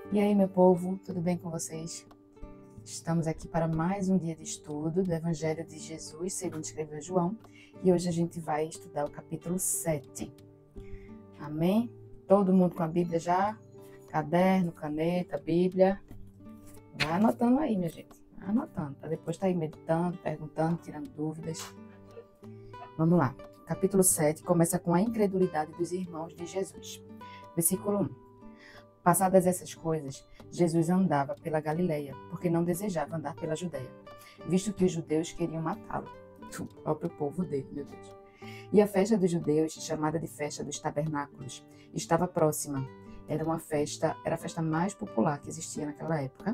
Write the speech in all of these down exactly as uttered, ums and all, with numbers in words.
E aí, meu povo, tudo bem com vocês? Estamos aqui para mais um dia de estudo do Evangelho de Jesus, segundo escreveu João, e hoje a gente vai estudar o capítulo sete. Amém? Todo mundo com a Bíblia já? Caderno, caneta, Bíblia? Vai anotando aí, minha gente. Vai anotando, para depois estar aí meditando, perguntando, tirando dúvidas. Vamos lá. Capítulo sete começa com a incredulidade dos irmãos de Jesus. Versículo um. Passadas essas coisas, Jesus andava pela Galileia, porque não desejava andar pela Judeia, visto que os judeus queriam matá-lo, o próprio povo dele, meu Deus. E a festa dos judeus, chamada de festa dos tabernáculos, estava próxima. Era uma festa, era a festa mais popular que existia naquela época.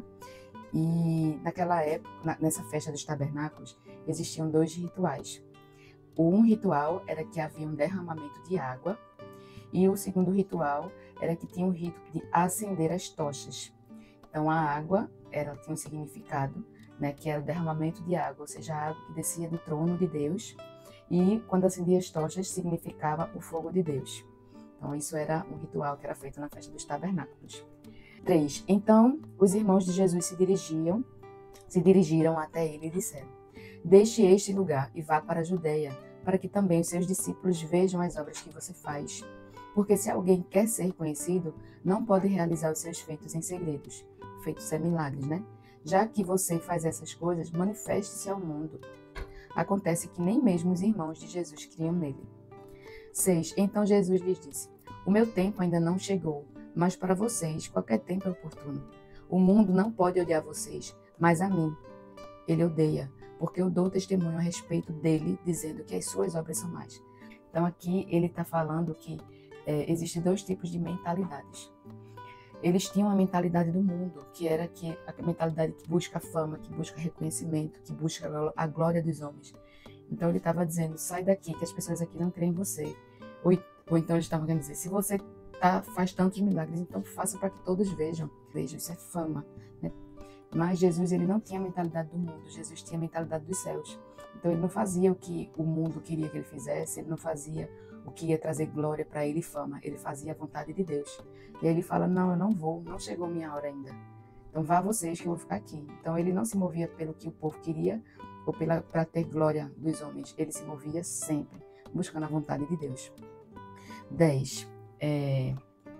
E naquela época, nessa festa dos tabernáculos, existiam dois rituais. Um ritual era que havia um derramamento de água, e o segundo ritual era que tinha o rito de acender as tochas. Então, a água era, tinha um significado, né, que era o derramamento de água, ou seja, a água que descia do trono de Deus. E quando acendia as tochas, significava o fogo de Deus. Então, isso era um ritual que era feito na festa dos tabernáculos. três. Então, os irmãos de Jesus se dirigiam, se dirigiram até ele e disseram: deixe este lugar e vá para a Judeia, para que também os seus discípulos vejam as obras que você faz. Porque se alguém quer ser conhecido, não pode realizar os seus feitos em segredos. Feitos é milagres, né? Já que você faz essas coisas, manifeste-se ao mundo. Acontece que nem mesmo os irmãos de Jesus criam nele. seis. Então Jesus lhes disse: o meu tempo ainda não chegou, mas para vocês qualquer tempo é oportuno. O mundo não pode odiar vocês, mas a mim ele odeia, porque eu dou testemunho a respeito dele, dizendo que as suas obras são más. Então aqui ele está falando que É, existem dois tipos de mentalidades. Eles tinham a mentalidade do mundo, que era que, a mentalidade que busca fama, que busca reconhecimento, que busca a glória dos homens. Então ele estava dizendo: sai daqui, que as pessoas aqui não creem em você. Ou, ou então eles estavam querendo dizer: se você tá, faz tantos milagres, então faça para que todos vejam. Vejam, isso é fama, né? Mas Jesus, ele não tinha a mentalidade do mundo, Jesus tinha a mentalidade dos céus. Então ele não fazia o que o mundo queria que ele fizesse, ele não fazia o que ia trazer glória para ele e fama, ele fazia a vontade de Deus. E aí ele fala: não, eu não vou, não chegou minha hora ainda. Então vá vocês que eu vou ficar aqui. Então ele não se movia pelo que o povo queria ou para ter glória dos homens, ele se movia sempre buscando a vontade de Deus. dez. É...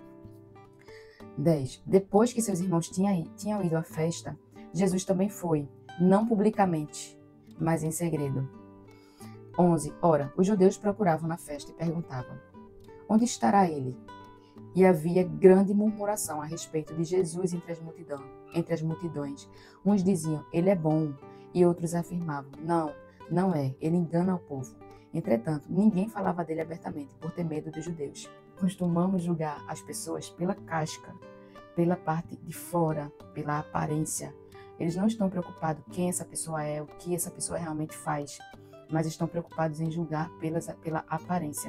dez. Depois que seus irmãos tinham, tinham ido à festa, Jesus também foi, não publicamente, mas em segredo. onze. Ora, os judeus procuravam na festa e perguntavam: onde estará ele? E havia grande murmuração a respeito de Jesus entre as, multidão, entre as multidões. Uns diziam: ele é bom, e outros afirmavam: não, não é, ele engana o povo. Entretanto, ninguém falava dele abertamente, por ter medo dos judeus. Costumamos julgar as pessoas pela casca, pela parte de fora, pela aparência. Eles não estão preocupados quem essa pessoa é, o que essa pessoa realmente faz, mas estão preocupados em julgar pelas, pela aparência.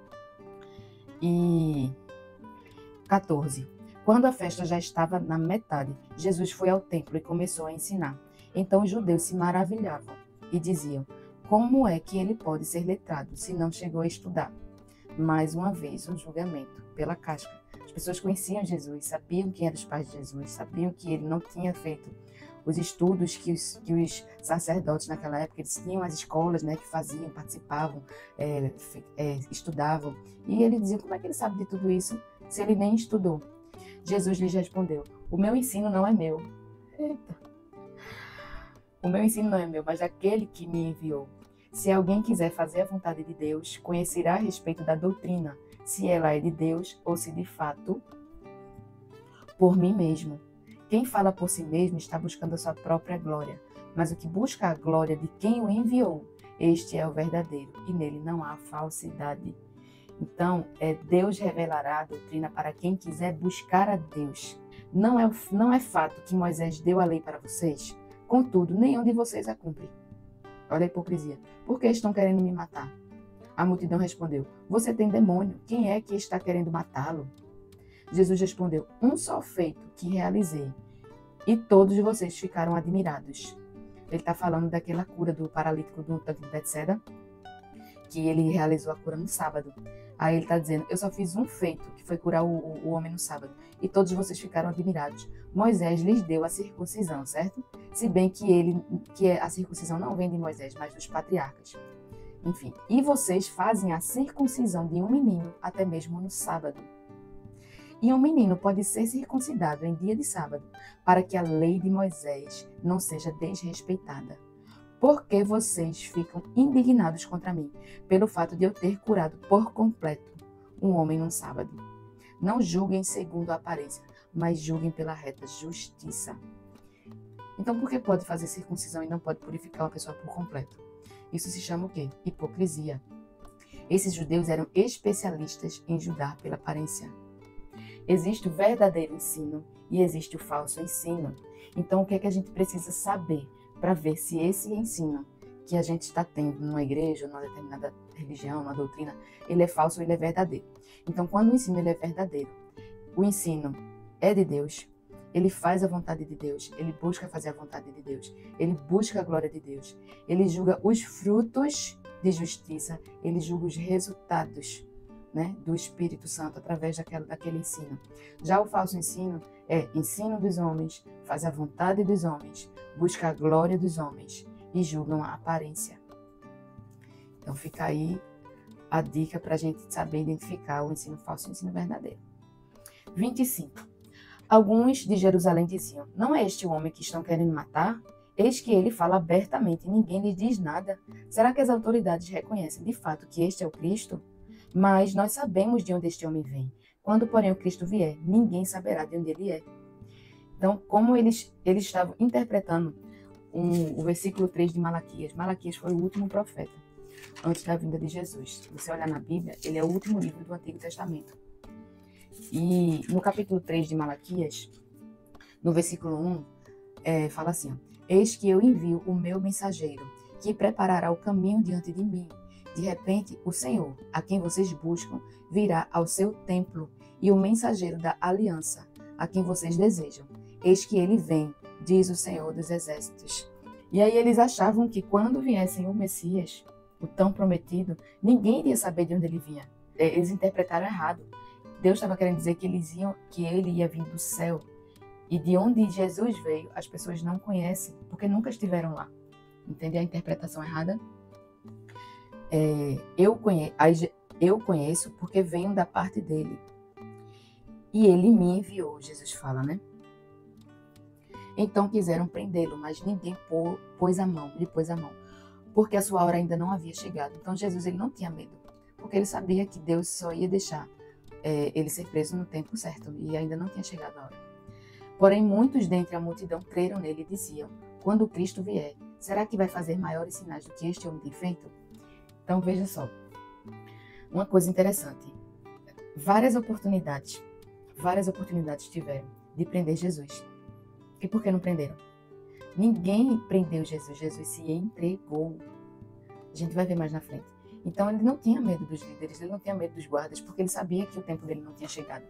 E quatorze. Quando a festa já estava na metade, Jesus foi ao templo e começou a ensinar. Então os judeus se maravilhavam e diziam: como é que ele pode ser letrado se não chegou a estudar? Mais uma vez, um julgamento pela casca. As pessoas conheciam Jesus, sabiam quem eram os pais de Jesus, sabiam que ele não tinha feito os estudos que os, que os sacerdotes naquela época, eles tinham as escolas, né, que faziam, participavam, é, é, estudavam. E ele dizia: como é que ele sabe de tudo isso se ele nem estudou? Jesus lhes respondeu: o meu ensino não é meu. Eita. O meu ensino não é meu, mas daquele que me enviou. Se alguém quiser fazer a vontade de Deus, conhecerá a respeito da doutrina, se ela é de Deus ou se de fato por mim mesmo. Quem fala por si mesmo está buscando a sua própria glória, mas o que busca a glória de quem o enviou, este é o verdadeiro, e nele não há falsidade. Então, é, Deus revelará a doutrina para quem quiser buscar a Deus. Não é, não é fato que Moisés deu a lei para vocês? Contudo, nenhum de vocês a cumpre. Olha a hipocrisia. Por que estão querendo me matar? A multidão respondeu: você tem demônio, quem é que está querendo matá-lo? Jesus respondeu: um só feito que realizei, e todos vocês ficaram admirados. Ele está falando daquela cura do paralítico do tanque de Betseda, que ele realizou a cura no sábado. Aí ele está dizendo, eu só fiz um feito, que foi curar o, o, o homem no sábado, e todos vocês ficaram admirados. Moisés lhes deu a circuncisão, certo? Se bem que, ele, que a circuncisão não vem de Moisés, mas dos patriarcas. Enfim, e vocês fazem a circuncisão de um menino até mesmo no sábado. E um menino pode ser circuncidado em dia de sábado, para que a lei de Moisés não seja desrespeitada. Porque vocês ficam indignados contra mim, pelo fato de eu ter curado por completo um homem num sábado. Não julguem segundo a aparência, mas julguem pela reta justiça. Então, por que pode fazer circuncisão e não pode purificar uma pessoa por completo? Isso se chama o quê? Hipocrisia. Esses judeus eram especialistas em julgar pela aparência. Existe o verdadeiro ensino e existe o falso ensino. Então, o que é que a gente precisa saber para ver se esse ensino que a gente está tendo numa igreja, numa determinada religião, numa doutrina, ele é falso ou ele é verdadeiro? Então, quando o ensino ele é verdadeiro, o ensino é de Deus, ele faz a vontade de Deus, ele busca fazer a vontade de Deus, ele busca a glória de Deus, ele julga os frutos de justiça, ele julga os resultados, né, do Espírito Santo através daquela, daquele ensino. Já o falso ensino é ensino dos homens, faz a vontade dos homens, busca a glória dos homens e julgam a aparência. Então fica aí a dica para a gente saber identificar o ensino falso e o ensino verdadeiro. vinte e cinco. Alguns de Jerusalém diziam, não é este o homem que estão querendo matar? Eis que ele fala abertamente e ninguém lhe diz nada. Será que as autoridades reconhecem de fato que este é o Cristo? Mas nós sabemos de onde este homem vem. Quando, porém, o Cristo vier, ninguém saberá de onde ele é. Então, como eles, eles estavam interpretando um, o versículo três de Malaquias. Malaquias foi o último profeta antes da vinda de Jesus. Se você olhar na Bíblia, ele é o último livro do Antigo Testamento. E no capítulo três de Malaquias, no versículo um, é, fala assim, ó, eis que eu envio o meu mensageiro, que preparará o caminho diante de mim. De repente, o Senhor, a quem vocês buscam, virá ao seu templo, e o mensageiro da aliança, a quem vocês desejam. Eis que ele vem, diz o Senhor dos Exércitos. E aí eles achavam que quando viessem o Messias, o tão prometido, ninguém iria saber de onde ele vinha. Eles interpretaram errado. Deus estava querendo dizer que, eles iam, que ele ia vir do céu. E de onde Jesus veio, as pessoas não conhecem, porque nunca estiveram lá. Entende a interpretação errada? É, eu, conhe, eu conheço porque venho da parte dele. E ele me enviou, Jesus fala, né? Então quiseram prendê-lo, mas ninguém pôs a mão, lhe pôs a mão, porque a sua hora ainda não havia chegado. Então Jesus ele não tinha medo, porque ele sabia que Deus só ia deixar é, ele ser preso no tempo certo, e ainda não tinha chegado a hora. Porém, muitos dentre a multidão creram nele e diziam, quando Cristo vier, será que vai fazer maiores sinais do que este homem tem feito? Então veja só, uma coisa interessante, várias oportunidades, várias oportunidades tiveram de prender Jesus. E por que não prenderam? Ninguém prendeu Jesus, Jesus se entregou. A gente vai ver mais na frente. Então ele não tinha medo dos líderes, ele não tinha medo dos guardas, porque ele sabia que o tempo dele não tinha chegado.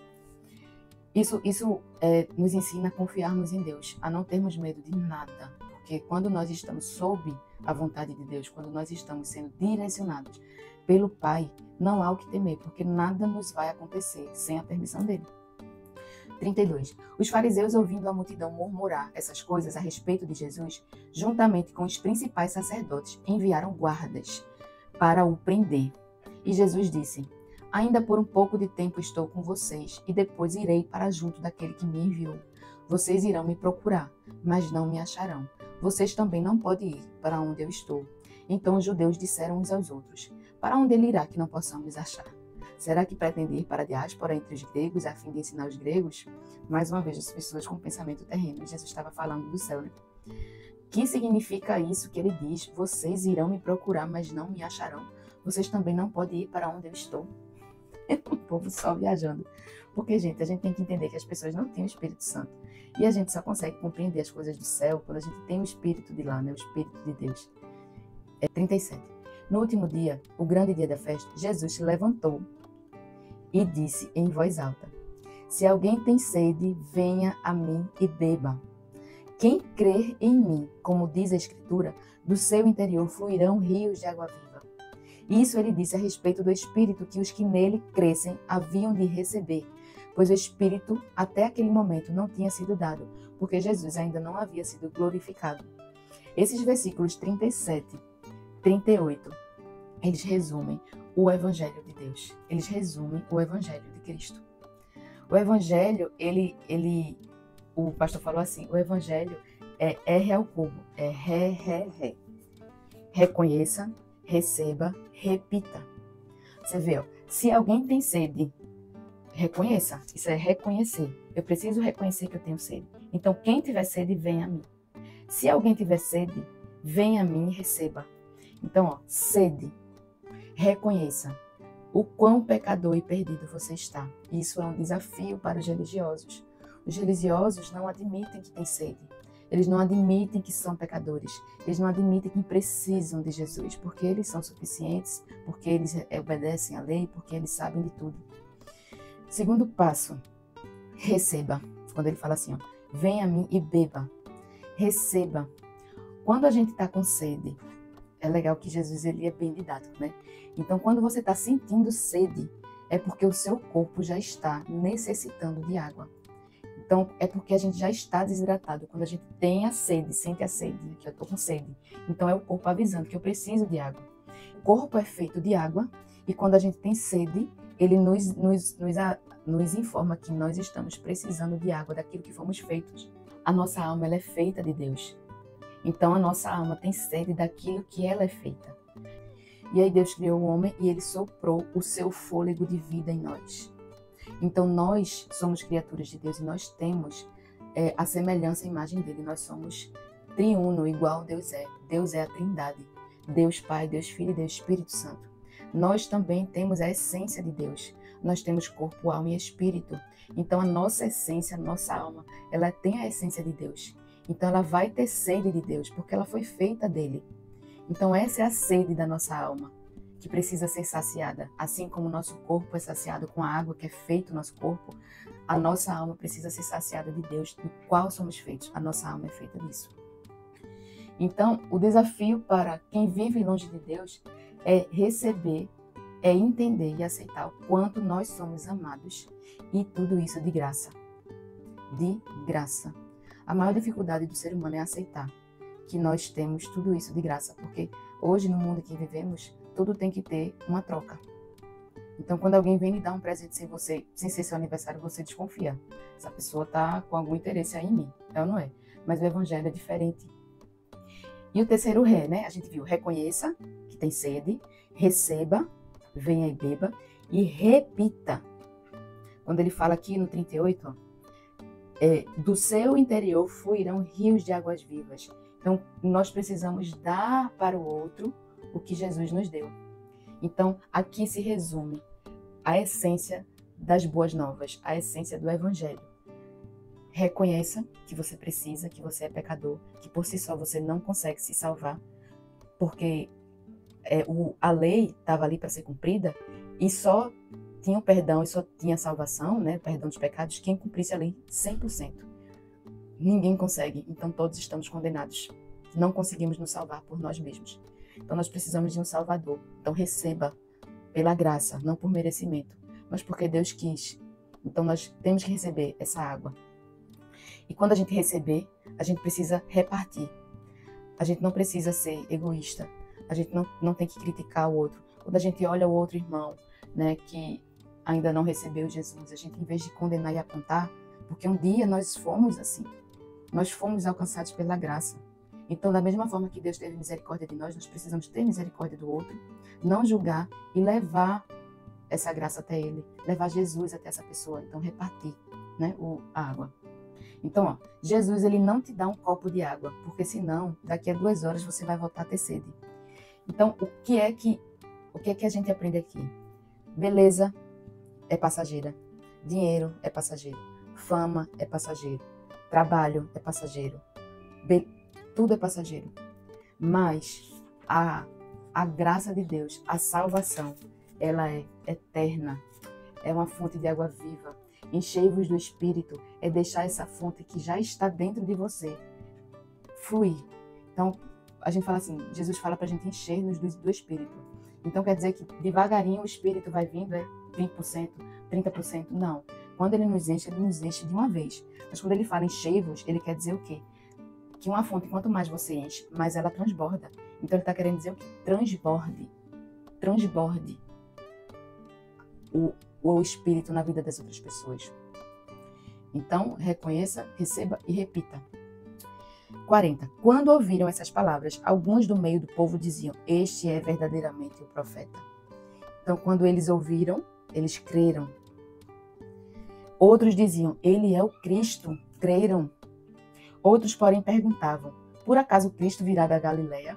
Isso, isso é, nos ensina a confiarmos em Deus, a não termos medo de nada. Porque quando nós estamos sob a vontade de Deus, quando nós estamos sendo direcionados pelo Pai, não há o que temer, porque nada nos vai acontecer sem a permissão dele. trinta e dois. Os fariseus, ouvindo a multidão murmurar essas coisas a respeito de Jesus, juntamente com os principais sacerdotes, enviaram guardas para o prender. E Jesus disse, ainda por um pouco de tempo estou com vocês, e depois irei para junto daquele que me enviou. Vocês irão me procurar, mas não me acharão. Vocês também não podem ir para onde eu estou. Então os judeus disseram uns aos outros, para onde ele irá que não possamos achar? Será que pretende ir para a diáspora entre os gregos a fim de ensinar os gregos? Mais uma vez, as pessoas com pensamento terreno. Jesus estava falando do céu, né? Que significa isso que ele diz? Vocês irão me procurar, mas não me acharão. Vocês também não podem ir para onde eu estou. É um povo só viajando. Porque, gente, a gente tem que entender que as pessoas não têm o Espírito Santo. E a gente só consegue compreender as coisas do céu quando a gente tem o Espírito de lá, né? O Espírito de Deus. É trinta e sete. No último dia, o grande dia da festa, Jesus se levantou e disse em voz alta, se alguém tem sede, venha a mim e beba. Quem crer em mim, como diz a Escritura, do seu interior fluirão rios de água viva. Isso ele disse a respeito do Espírito que os que nele crescem haviam de receber, pois o Espírito até aquele momento não tinha sido dado, porque Jesus ainda não havia sido glorificado. Esses versículos trinta e sete, trinta e oito, eles resumem o Evangelho de Deus. Eles resumem o Evangelho de Cristo. O Evangelho, ele, ele, o pastor falou assim, o Evangelho é R ao cubo, é ré, ré, ré. Reconheça, receba, repita. Você vê, ó, se alguém tem sede, reconheça. Isso é reconhecer. Eu preciso reconhecer que eu tenho sede. Então, quem tiver sede, venha a mim. Se alguém tiver sede, venha a mim e receba. Então, ó, sede. Reconheça o quão pecador e perdido você está. Isso é um desafio para os religiosos. Os religiosos não admitem que têm sede. Eles não admitem que são pecadores. Eles não admitem que precisam de Jesus, porque eles são suficientes, porque eles obedecem à lei, porque eles sabem de tudo. Segundo passo, receba. Quando ele fala assim, ó, venha a mim e beba. Receba. Quando a gente está com sede, é legal que Jesus ele é bem didático, né? Então, quando você está sentindo sede, é porque o seu corpo já está necessitando de água. Então, é porque a gente já está desidratado. Quando a gente tem a sede, sente a sede, que eu estou com sede. Então, é o corpo avisando que eu preciso de água. O corpo é feito de água e quando a gente tem sede, ele nos, nos, nos, nos informa que nós estamos precisando de água, daquilo que fomos feitos. A nossa alma ela é feita de Deus. Então, a nossa alma tem sede daquilo que ela é feita. E aí Deus criou o homem e ele soprou o seu fôlego de vida em nós. Então, nós somos criaturas de Deus e nós temos é, a semelhança e a imagem dele. Nós somos triuno, igual Deus é. Deus é a trindade. Deus Pai, Deus Filho e Deus Espírito Santo. Nós também temos a essência de Deus. Nós temos corpo, alma e espírito. Então, a nossa essência, a nossa alma, ela tem a essência de Deus. Então, ela vai ter sede de Deus, porque ela foi feita dele. Então, essa é a sede da nossa alma, que precisa ser saciada. Assim como o nosso corpo é saciado com a água que é feito no nosso corpo, a nossa alma precisa ser saciada de Deus, do qual somos feitos. A nossa alma é feita disso. Então, o desafio para quem vive longe de Deus é receber, é entender e aceitar o quanto nós somos amados e tudo isso de graça. De graça. A maior dificuldade do ser humano é aceitar que nós temos tudo isso de graça, porque hoje no mundo que vivemos, tudo tem que ter uma troca. Então, quando alguém vem lhe dar um presente sem você, sem ser seu aniversário, você desconfia. Essa pessoa está com algum interesse aí em mim, é ou não é? Mas o evangelho é diferente. E o terceiro ré, né? A gente viu, reconheça que tem sede, receba, venha e beba, e repita. Quando ele fala aqui no trinta e oito, ó, é, do seu interior fluirão rios de águas vivas. Então, nós precisamos dar para o outro o que Jesus nos deu. Então, aqui se resume a essência das boas novas, a essência do evangelho. Reconheça que você precisa, que você é pecador, que por si só você não consegue se salvar, porque é, o, a lei estava ali para ser cumprida e só tinha o perdão e só tinha a salvação, né, perdão dos pecados, quem cumprisse a lei cem por cento. Ninguém consegue, então todos estamos condenados. Não conseguimos nos salvar por nós mesmos. Então nós precisamos de um Salvador. Então receba pela graça, não por merecimento, mas porque Deus quis. Então nós temos que receber essa água. E quando a gente receber, a gente precisa repartir. A gente não precisa ser egoísta. A gente não, não tem que criticar o outro. Quando a gente olha o outro irmão, né, que ainda não recebeu Jesus, a gente, em vez de condenar e apontar, porque um dia nós fomos assim. Nós fomos alcançados pela graça. Então, da mesma forma que Deus teve misericórdia de nós, nós precisamos ter misericórdia do outro, não julgar e levar essa graça até Ele, levar Jesus até essa pessoa. Então, repartir, né, o, a água. Então, ó, Jesus ele não te dá um copo de água, porque senão, daqui a duas horas você vai voltar a ter sede. Então, o que é que, o que é que a gente aprende aqui? Beleza é passageira, dinheiro é passageiro, fama é passageiro, trabalho é passageiro, be tudo é passageiro. Mas a, a graça de Deus, a salvação, ela é eterna, é uma fonte de água viva. Enchei-vos do Espírito é deixar essa fonte que já está dentro de você fluir. Então, a gente fala assim, Jesus fala para a gente encher-nos do, do Espírito. Então quer dizer que devagarinho o Espírito vai vindo, é vinte por cento, trinta por cento? Não. Quando ele nos enche, ele nos enche de uma vez. Mas quando ele fala enchei-vos, ele quer dizer o quê? Que uma fonte, quanto mais você enche, mais ela transborda. Então ele está querendo dizer o quê? Transborde. Transborde o, o Espírito na vida das outras pessoas. Então, reconheça, receba e repita. quarenta. Quando ouviram essas palavras, alguns do meio do povo diziam, este é verdadeiramente o profeta. Então, quando eles ouviram, eles creram. Outros diziam, ele é o Cristo, creram. Outros, porém, perguntavam, por acaso Cristo virá da Galileia?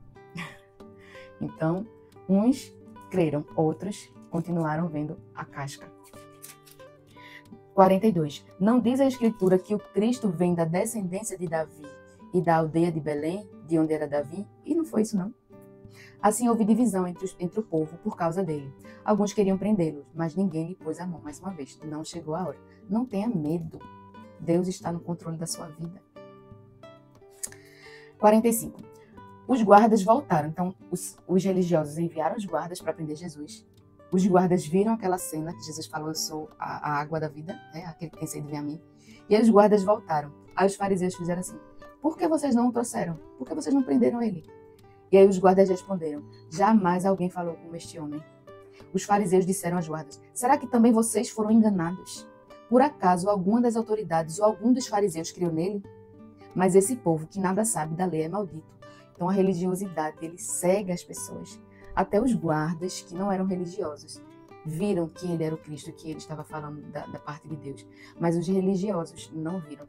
Então, uns creram, outros continuaram vendo a casca. quarenta e dois. Não diz a Escritura que o Cristo vem da descendência de Davi e da aldeia de Belém, de onde era Davi? E não foi isso, não. Assim houve divisão entre, os, entre o povo por causa dele. Alguns queriam prendê-lo, mas ninguém lhe pôs a mão mais uma vez. Não chegou a hora. Não tenha medo. Deus está no controle da sua vida. quarenta e cinco. Os guardas voltaram. Então, os, os religiosos enviaram os guardas para prender Jesus. Os guardas viram aquela cena que Jesus falou, eu sou a, a água da vida, né? Aquele que tem sede vem a mim. E aí os guardas voltaram. Aí os fariseus fizeram assim, por que vocês não o trouxeram? Por que vocês não prenderam ele? E aí os guardas responderam, jamais alguém falou como este homem. Os fariseus disseram aos guardas, será que também vocês foram enganados? Por acaso alguma das autoridades ou algum dos fariseus criou nele? Mas esse povo que nada sabe da lei é maldito. Então a religiosidade, ele cega as pessoas. Até os guardas, que não eram religiosos, viram que ele era o Cristo, que ele estava falando da, da parte de Deus. Mas os religiosos não viram.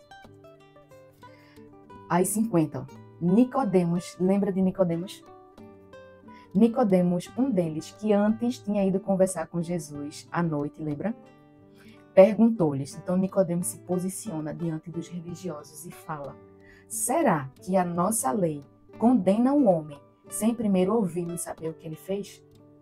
Aí cinquenta. Nicodemos, lembra de Nicodemos? Nicodemos, um deles, que antes tinha ido conversar com Jesus à noite, lembra? Perguntou-lhes. Então Nicodemos se posiciona diante dos religiosos e fala, será que a nossa lei condena um homem sem primeiro ouvi-lo e saber o que ele fez?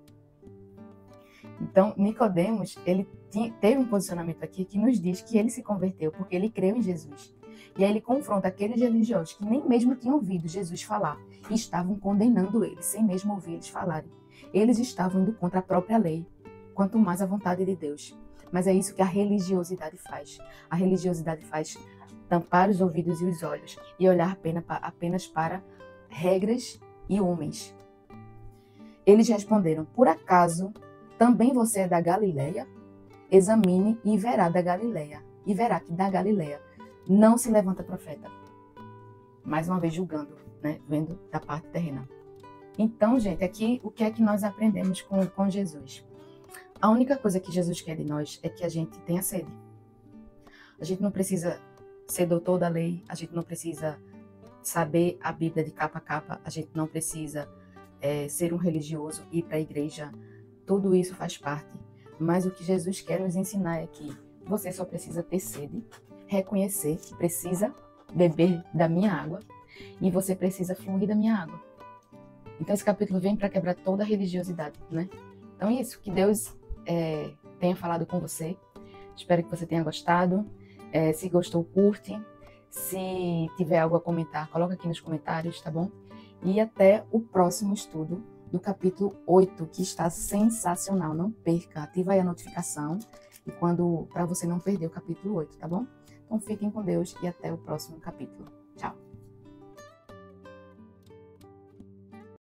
Então, Nicodemos, ele tinha, teve um posicionamento aqui que nos diz que ele se converteu porque ele creu em Jesus. E aí ele confronta aqueles religiosos que nem mesmo tinham ouvido Jesus falar e estavam condenando ele, sem mesmo ouvir eles falarem. Eles estavam indo contra a própria lei, quanto mais a vontade de Deus. Mas é isso que a religiosidade faz. A religiosidade faz tampar os ouvidos e os olhos e olhar apenas para regras e homens. Eles responderam, por acaso também você é da Galileia? Examine e verá da Galileia. E verá que da Galileia não se levanta profeta. Mais uma vez julgando, né? Vendo da parte terrena. Então, gente, aqui o que é que nós aprendemos com, com Jesus? A única coisa que Jesus quer de nós é que a gente tenha sede. A gente não precisa ser doutor da lei, a gente não precisa saber a Bíblia de capa a capa, a gente não precisa é, ser um religioso, ir para a igreja, tudo isso faz parte. Mas o que Jesus quer nos ensinar é que você só precisa ter sede, reconhecer que precisa beber da minha água e você precisa fluir da minha água. Então esse capítulo vem para quebrar toda a religiosidade, né? Então é isso, que Deus é, tenha falado com você. Espero que você tenha gostado. É, se gostou, curte. Se tiver algo a comentar, coloca aqui nos comentários, tá bom? E até o próximo estudo do capítulo oito, que está sensacional. Não perca, ativa aí a notificação e quando para você não perder o capítulo oito, tá bom? Então fiquem com Deus e até o próximo capítulo. Tchau!